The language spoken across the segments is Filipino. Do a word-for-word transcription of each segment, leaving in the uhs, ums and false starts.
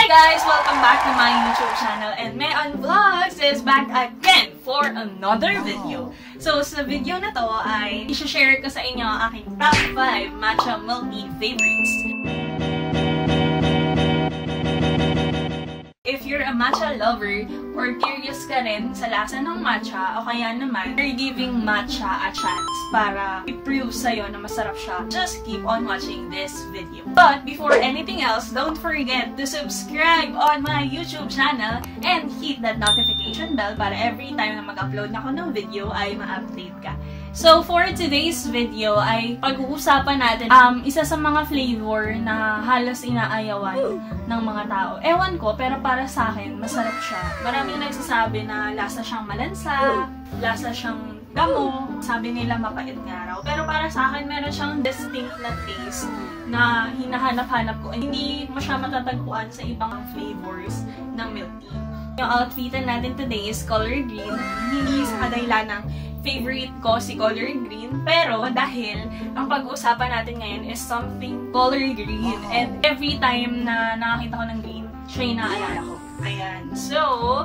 guys! Welcome back to my YouTube channel, and Meon Vlogs is back again for another video. So sa video na to ay i-share ko sa inyo ang aking top five matcha milk tea favorites. If you're a matcha lover or curious ka rin sa lasa ng matcha o kaya naman you're giving matcha a chance para i-prove sa'yo na masarap siya, just keep on watching this video. But before anything else, don't forget to subscribe on my YouTube channel and hit that notification bell para every time na mag-upload na ako ng video ay ma-update ka. So for today's video ay pag-uusapan natin um, isa sa mga flavor na halos inaayawan ng mga tao. Ewan ko, pero para sa akin, masarap siya. Maraming nagsasabi na lasa siyang malansa, lasa siyang damo, sabi nila mapait nga raw. Pero para sa akin, meron siyang distinct na taste na hinahanap-hanap ko. Hindi mo siya matatagpuan sa ibang flavors ng milk tea. Yung outfitan natin today is color green. Hindi sa kadahilan ng favorite ko si color green, pero dahil ang pag-uusapan natin ngayon is something color green, and every time na nakakita ko ng green, siya yung naaalala ko. Ayan. So,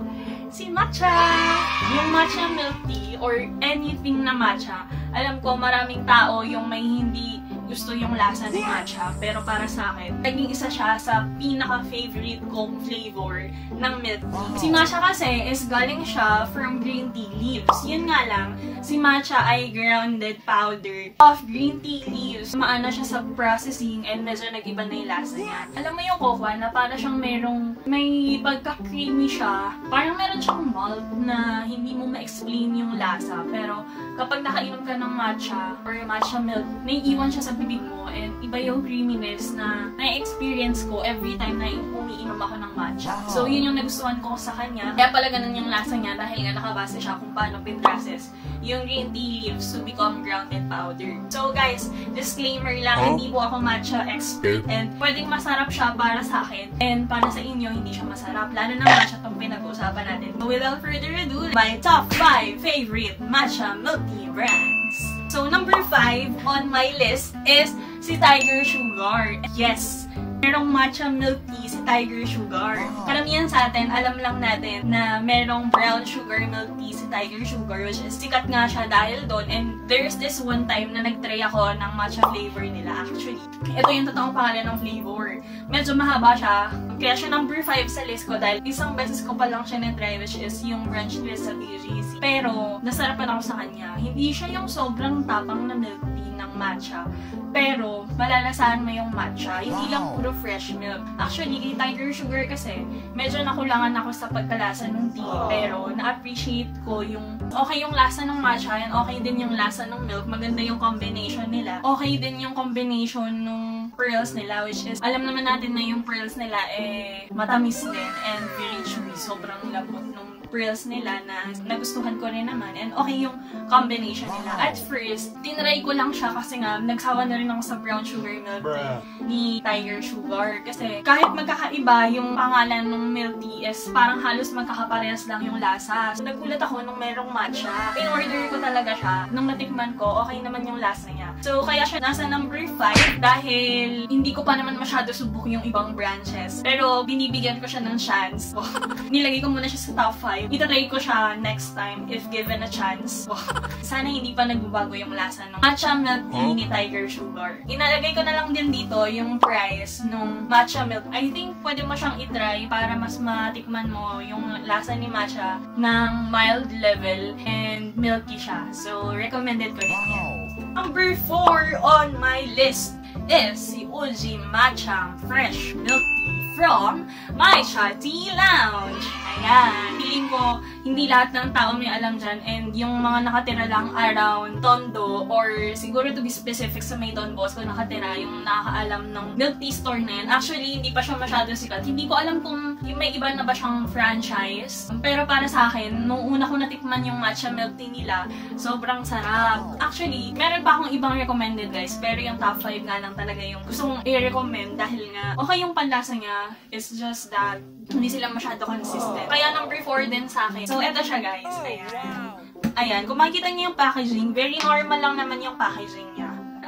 si matcha! Yung matcha milk tea or anything na matcha, alam ko maraming tao yung may hindi gusto yung lasa ng matcha, pero para sa akin, naging isa siya sa pinaka-favorite kong flavor ng milk tea. Si matcha kasi is galing siya from green tea leaves. Yun nga lang, si matcha ay grounded powder of green tea leaves. Maana siya sa processing and medyo nag-iba na yung lasa niya. Alam mo yung cocoa na para siyang merong, may pagka-creamy siya. Parang meron siyang malt na hindi mo ma-explain yung lasa. Pero kapag nakainom ka ng matcha or matcha milk, naiiwan siya sa bibig mo, and iba yung creaminess na na-experience ko every time na umiinom ako ng matcha. So, yun yung nagustuhan ko sa kanya. Kaya pala ganun yung lasa niya dahil nga nakabase siya kung paano pin-process yung green tea leaves to become grounded powder. So, guys, disclaimer lang, hindi po ako matcha expert, and pwedeng masarap siya para sa akin, and para sa inyo, hindi siya masarap. Lalo na matcha itong pinag-uusapan natin. So, without further ado, my top five favorite matcha milk tea brands. So, number five on my list is si Tiger Sugar. Yes! Merong matcha milk tea si Tiger Sugar. Karamihan sa atin, alam lang natin na merong brown sugar milk tea si Tiger Sugar, which is sikat nga siya dahil doon. And there's this one time na nag-try ako ng matcha flavor nila actually. Ito yung totoong pangalan ng flavor. Medyo mahaba siya. Kaya siya number five sa list ko dahil isang beses ko pa lang siya na-try, which is yung French twist sa T G C. Pero, nasarapan ako sa kanya. Hindi siya yung sobrang tapang na milk tea ng matcha. Pero, malalasahan mo yung matcha. Hindi lang puro fresh milk. Actually, kay Tiger Sugar kasi, medyo nakulangan ako sa pagkalasa ng tea. Pero, na-appreciate ko yung okay yung lasa ng matcha and okay din yung lasa ng milk. Maganda yung combination nila. Okay din yung combination ng pearls nila, which is, alam naman natin na yung pearls nila eh matamis din and very chewy. Sobrang lambot nung pearls nila na nagustuhan ko rin naman, and okay yung combination nila. At first, tinry ko lang siya kasi nga nagsawa na rin ako sa brown sugar milk tea ni Tiger Sugar. Kasi kahit magkakaiba yung pangalan ng milk tea is parang halos magkakaparehas lang yung lasa. So nagulat ako nung merong matcha. In-order ko talaga siya. Nung natikman ko, okay naman yung lasa niya. So kaya siya nasa number five dahil hindi ko pa naman masyado subok yung ibang branches. Pero binibigyan ko siya ng chance. Nilagay ko muna siya sa top five. Itatry ko siya next time if given a chance. Sana hindi pa nagbabago yung lasa ng matcha milk tea ni Tiger Sugar. Inalagay ko na lang din dito yung price ng matcha milk. I think pwede mo siyang itry para mas matikman mo yung lasa ni matcha ng mild level and milky siya. So, recommended ko rin yan. Number four on my list is si Uji Matcha Fresh Milk Tea from Matcha Tea Lounge. Ayan. Feeling ko, hindi lahat ng tao may alam dyan, and yung mga nakatira lang around Tondo or siguro to be specific sa may Don Bosco nakatira, yung nakakaalam ng milk tea store na yan. Actually, hindi pa siya masyado sikat. Hindi ko alam kung yung may iba na ba siyang franchise. Pero para sa akin, nung una ko natikman yung matcha milk tea nila, sobrang sarap. Actually, meron pa akong ibang recommended guys, pero yung top five nga lang talaga yung gusto kong i-recommend dahil nga okay yung panlasa niya. It's just that hindi sila masyado consistent. Kaya number four din sa akin. So, eto siya guys. Ayan. Ayan. Kung makikita niyo yung packaging, very normal lang naman yung packaging niya.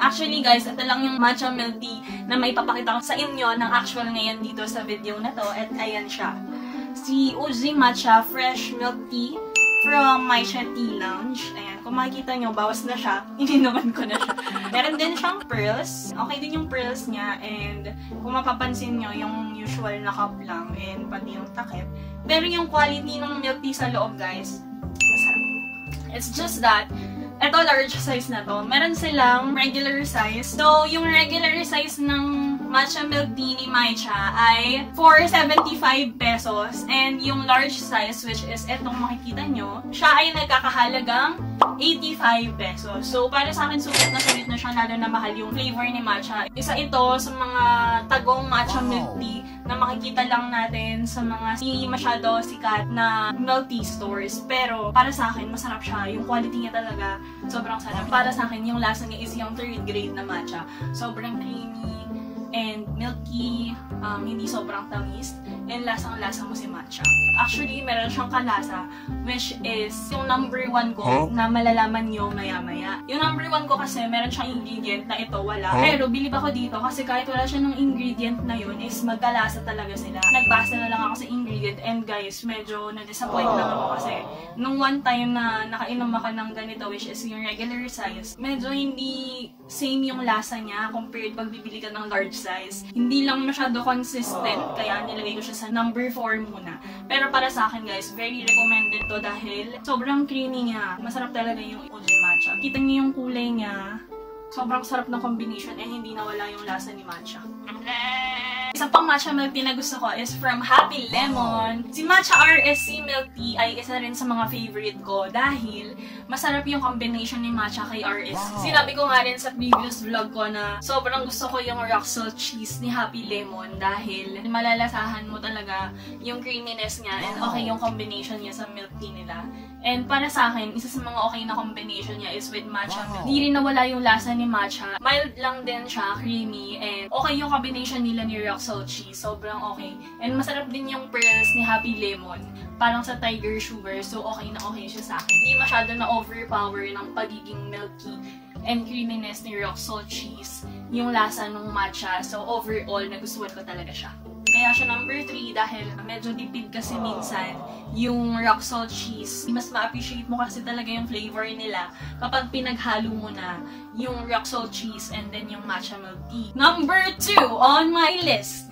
Actually guys, ito lang yung matcha milk tea na may papakita ko sa inyo ng actual ngayon dito sa video na to. At ayan siya. Si Uji Matcha Fresh Milk Tea from Matcha Tea Lounge. Ayan, kung makikita nyo, bawas na siya. Ininuman ko na siya. Meron din siyang pearls. Okay din yung pearls niya. And kung mapapansin nyo, yung usual na cup lang. And pati yung takip. Pero yung quality ng milk tea sa loob, guys, masarap. It's just that, ito large size na to. Meron silang regular size. So, yung regular size ng matcha milk tea ni Matcha ay four seventy-five pesos. And yung large size, which is etong makikita nyo, siya ay nagkakahalagang eighty-five pesos. So, para sa akin, sulit na sulit na siya, lalo na mahal yung flavor ni Matcha. Isa ito sa mga tagong matcha milk tea na makikita lang natin sa mga hindi masyado sikat na milk tea stores. Pero, para sa akin, masarap siya. Yung quality niya talaga, sobrang sarap. Para sa akin, yung lasa niya is yung third grade na matcha. Sobrang creamy and milky, um, hindi sobrang tamis, and lasang-lasa mo si Matcha. Actually, meron siyang kalasa, which is yung number one ko huh? na malalaman nyo maya-maya. Yung number one ko kasi, meron siyang ingredient na ito, wala. Huh? Pero, bilib ako dito kasi kahit wala siya ng ingredient na yun, is magkalasa talaga sila. Nagbasa na lang ako sa ingredient, and guys, medyo na-disappoint lang ako kasi nung one time na nakainom ako ng ganito, which is yung regular size, medyo hindi same yung lasa niya compared pag bibili ka ng large size. Hindi lang masyado consistent, kaya nilagay ko siya sa number four muna. Pero para sa akin guys, very recommended to dahil sobrang creamy niya. Masarap talaga yung Uji Matcha. Kita niyo yung kulay niya. Sobrang sarap ng combination and hindi nawala yung lasa ni Matcha. Isa pang matcha milk tea na gusto ko is from Happy Lemon. Si Matcha R S C milk tea ay isa rin sa mga favorite ko dahil masarap yung combination ni Matcha kay R S C. Sinabi ko nga rin sa previous vlog ko na sobrang gusto ko yung rock salt cheese ni Happy Lemon dahil malalasahan mo talaga yung creaminess niya and okay yung combination niya sa milk tea nila. And para sa akin, isa sa mga okay na combination niya is with matcha milk. Hindi rin nawala yung lasa ni Matcha. Mild lang din siya, creamy, and okay yung combination nila ni rock salt cheese. Sobrang okay. And masarap din yung pearls ni Happy Lemon. Parang sa Tiger Sugar. So, okay na okay siya sa akin. Hindi masyado na overpower ng pagiging milky and creaminess ni rock salt cheese yung lasa ng matcha. So, overall, nagustuhan ko talaga siya. Kaya siya number three dahil medyo tipid kasi minsan yung rock salt cheese. Mas ma-appreciate mo kasi talaga yung flavor nila kapag pinaghalo mo na yung rock salt cheese and then yung matcha milk tea. Number two on my list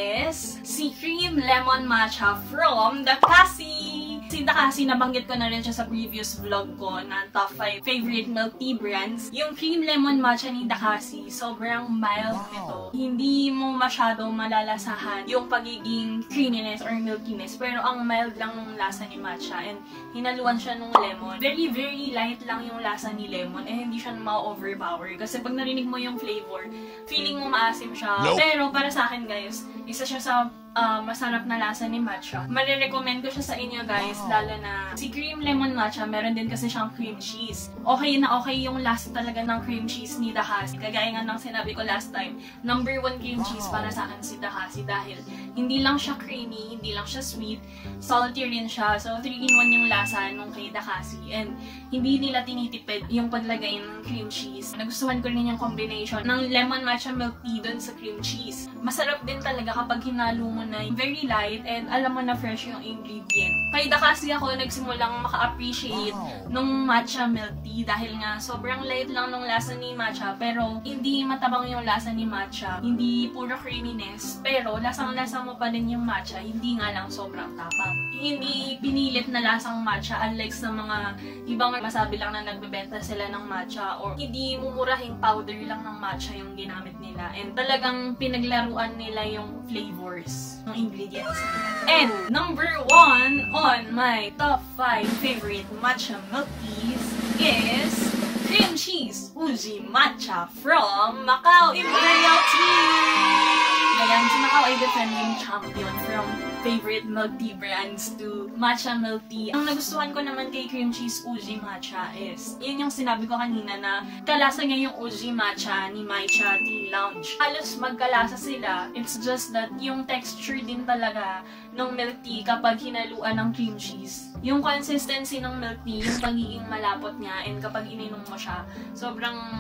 is si Cream Lemon Matcha from Dakasi. Si Dakasi, nabanggit ko na rin siya sa previous vlog ko na top five favorite milk tea brands. Yung Cream Lemon Matcha ni Dakasi, sobrang mild nito. Hindi mo masyado malalasahan yung pagiging creaminess or milkiness, pero ang mild lang ng lasa ni Matcha and hinaluan siya ng lemon. Very, very light lang yung lasa ni lemon and hindi siya ma-overpower. Kasi pag narinig mo yung flavor, feeling mo maasim siya. Nope. Pero para sa akin guys, isa siya sa uh, masarap na lasa ni Matcha. Marirecommend ko siya sa inyo guys, lalo na si Cream Lemon Matcha, meron din kasi siyang cream cheese. Okay na okay yung lasa talaga ng cream cheese ni Dakasi. Kagaya nga ng sinabi ko last time, number one cream cheese para sa akin si Dakasi dahil hindi lang siya creamy, hindi lang siya sweet, salty rin siya. So, three in one yung lasa nung kay Dakasi. And hindi nila tinitipid yung paglagay ng cream cheese. Nagustuhan ko rin yung combination ng lemon matcha milk tea dun sa cream cheese. Masarap din talaga kapag hinalo mo na very light and alam mo na fresh yung ingredient. Kay Dakasi ako nagsimulang maka-appreciate nung matcha milk tea dahil nga sobrang light lang nung lasa ni Matcha pero hindi matabang yung lasa ni Matcha. Hindi puro creaminess pero lasang-lasa mo pa din yung matcha, hindi nga lang sobrang tapang. Hindi pinilit na lasang matcha unlike sa mga ibang masabi lang na nagbebenta sila ng matcha or hindi mumurahing powder lang ng matcha yung ginamit nila and talagang pinaglaruan nila yung flavors ng ingredients nila. And number one on my top five favorite matcha milk teas is cream cheese Uji Matcha from Macau Imperial Tea! Ayan, si Macau ay defending champion from favorite milk tea brands to matcha milk tea. Ang nagustuhan ko naman kay cream cheese Uji Matcha is, yun yung sinabi ko kanina na kalasa niya yung Uji Matcha ni Matcha Tea Lounge. Halos magkalasa sila, it's just that yung texture din talaga ng milk tea kapag hinaluan ng cream cheese. Yung consistency ng milk tea, yung pagiging malapot niya, and kapag ininom mo siya, sobrang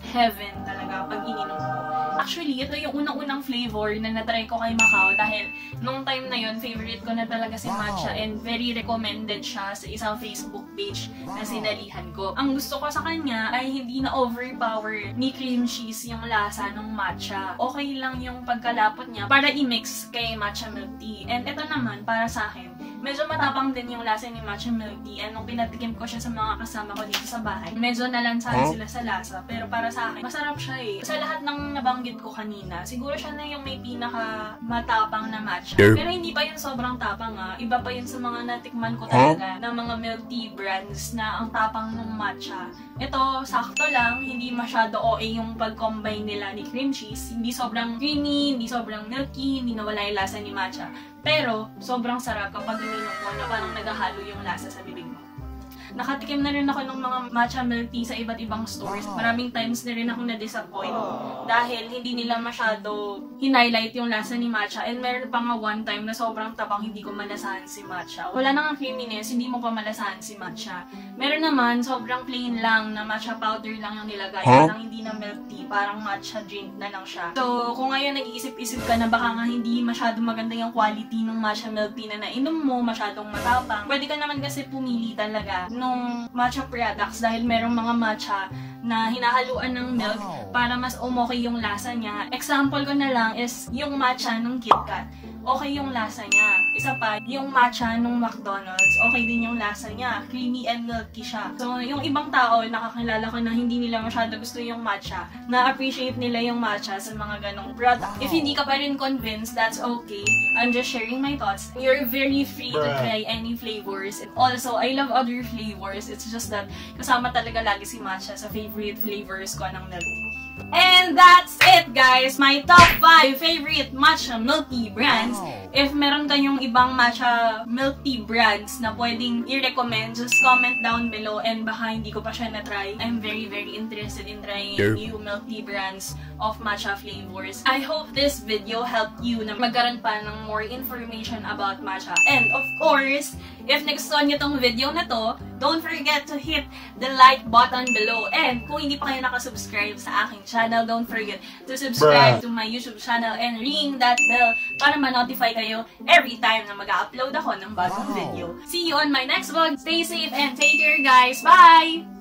heaven talaga pag ininom ko. Actually, ito yung unang-unang flavor na natry ko kay Macau dahil nung time na yun, favorite ko na talaga si matcha and very recommended siya sa isang Facebook page na sinalihan ko. Ang gusto ko sa kanya ay hindi na overpower ni cream cheese yung lasa ng matcha. Okay lang yung pagkalapot niya para i-mix kay matcha milk tea. And ito naman, para sa akin, medyo matapang din yung lasa ni matcha milk tea. And nung pinatikim ko siya sa mga kasama ko dito sa bahay, medyo nalansahan sila sa lasa. Pero para sa akin, masarap siya eh. Sa lahat ng nabanggit ko kanina, siguro siya na yung may pinaka matapang na matcha. Pero hindi pa yun sobrang tapang ah. Iba pa yun sa mga natikman ko talaga na mga milk tea brands na ang tapang ng matcha. Ito, sakto lang. Hindi masyado O A yung pag-combine nila ni cream cheese. Hindi sobrang creamy, hindi sobrang milky, hindi nawala yung lasa ni matcha. Pero, sobrang sarap kapag ininom mo na parang naghahalo yung lasa sa bibig mo. Nakatikim na rin ako ng mga matcha milk tea sa iba't ibang stores. Maraming times na rin ako na-disappoint dahil hindi nila masyado hin-highlight yung lasa ni matcha. And meron pa nga one time na sobrang tapang hindi ko malasahan si matcha. Wala nang creaminess, hindi mo pa malasahan si matcha. Meron naman, sobrang plain lang na matcha powder lang yung nilagay. Huh? Parang hindi na milk tea, parang matcha drink na lang siya. So, kung ngayon nag-iisip-isip ka na baka nga hindi masyado maganda yung quality ng matcha milk tea na nainom mo, masyadong matapang, pwede ka naman kasi pumili talaga nung matcha products dahil merong mga matcha na hinahaluan ng milk para mas umokay yung lasa niya. Example ko na lang is yung matcha ng KitKat. Okay yung lasa niya. Isa pa, yung matcha ng McDonald's, okay din yung lasa niya. Creamy and milky siya. So, yung ibang tao, nakakilala ko na hindi nila masyado gusto yung matcha. Na-appreciate nila yung matcha sa mga ganong product. If hindi ka pa rin convinced, that's okay. I'm just sharing my thoughts. You're very free to try any flavors. Also, I love other flavors. It's just that kasama talaga lagi si matcha sa favorite flavors ko ng milk tea. And that's it, guys! My top five favorite matcha milk tea brands. If meron kayong ibang matcha milk tea brands na pwedeng i-recommend, just comment down below and baka hindi ko pa siya na-try. I'm very, very interested in trying new milk tea brands of matcha flavors. I hope this video helped you na magkaroon pa ng more information about matcha. And of course, if nagustuhan nyo tong video na to, don't forget to hit the like button below. And kung hindi pa kayo nakasubscribe sa aking channel, don't forget to subscribe Bruh. to my YouTube channel and ring that bell para ma-notify kayo every time na mag-upload ako ng bagong video. See you on my next vlog. Stay safe and take care, guys. Bye!